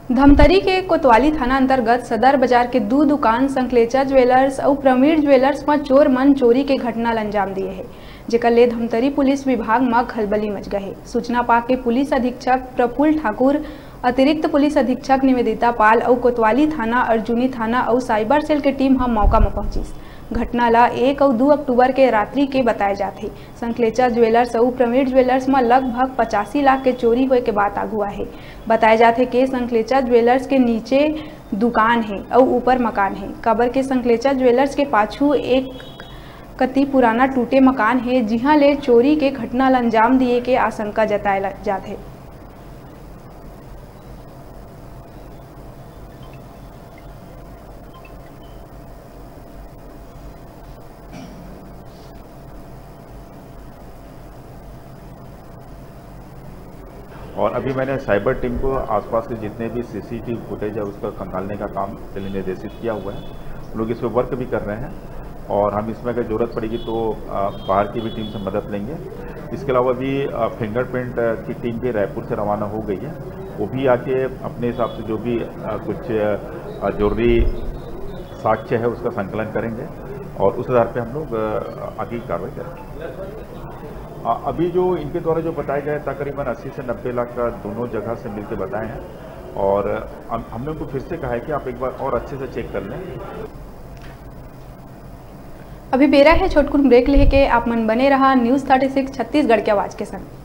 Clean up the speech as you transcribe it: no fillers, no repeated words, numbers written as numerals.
धमतरी के कोतवाली थाना अंतर्गत सदर बाजार के दो दुकान संकलेचा ज्वेलर्स और प्रमीर ज्वेलर्स में चोर मन चोरी के घटना अंजाम दिए है, जेकर ले धमतरी पुलिस विभाग में खलबली मच गए। सूचना पाके पुलिस अधीक्षक प्रफुल्ल ठाकुर, अतिरिक्त पुलिस अधीक्षक निवेदिता पाल और कोतवाली थाना, अर्जुनी थाना और साइबर सेल के टीम हम मौका में पहुंची। घटना ला 1 और 2 अक्टूबर के रात्रि के बताए जाते। संकलेचा ज्वेलर्स और प्रमीर ज्वेलर्स में लगभग 85 लाख के चोरी हुए के बात आगुआ है। बताए जाते कि संकलेचा ज्वेलर्स के नीचे दुकान है और ऊपर मकान है। खबर के संकलेचा ज्वेलर्स के पाछू एक कति पुराना टूटे मकान है, जिहां ले चोरी के घटना ला अंजाम दिए के आशंका जताए जाते। और अभी मैंने साइबर टीम को आसपास के जितने भी सीसीटीवी फुटेज है उसका खंगालने का काम के लिए निर्देशित किया हुआ है। हम लोग इस पर वर्क भी कर रहे हैं और हम इसमें अगर ज़रूरत पड़ेगी तो बाहर की भी टीम से मदद लेंगे। इसके अलावा भी फिंगरप्रिंट की टीम भी रायपुर से रवाना हो गई है। वो भी आके अपने हिसाब से जो भी कुछ जरूरी साक्ष्य है उसका संकलन करेंगे और उस आधार पर हम लोग आगे की कार्रवाई करेंगे। अभी जो इनके द्वारा जो बताया गया है तकरीबन 80 से 90 लाख का दोनों जगह से मिलकर बताए हैं और हमने उनको फिर से कहा है कि आप एक बार और अच्छे से चेक कर लें। अभी बेरा है छोटकुन ब्रेक लेके आप मन बने रहा न्यूज़ 36 छत्तीसगढ़ की आवाज़ के संग।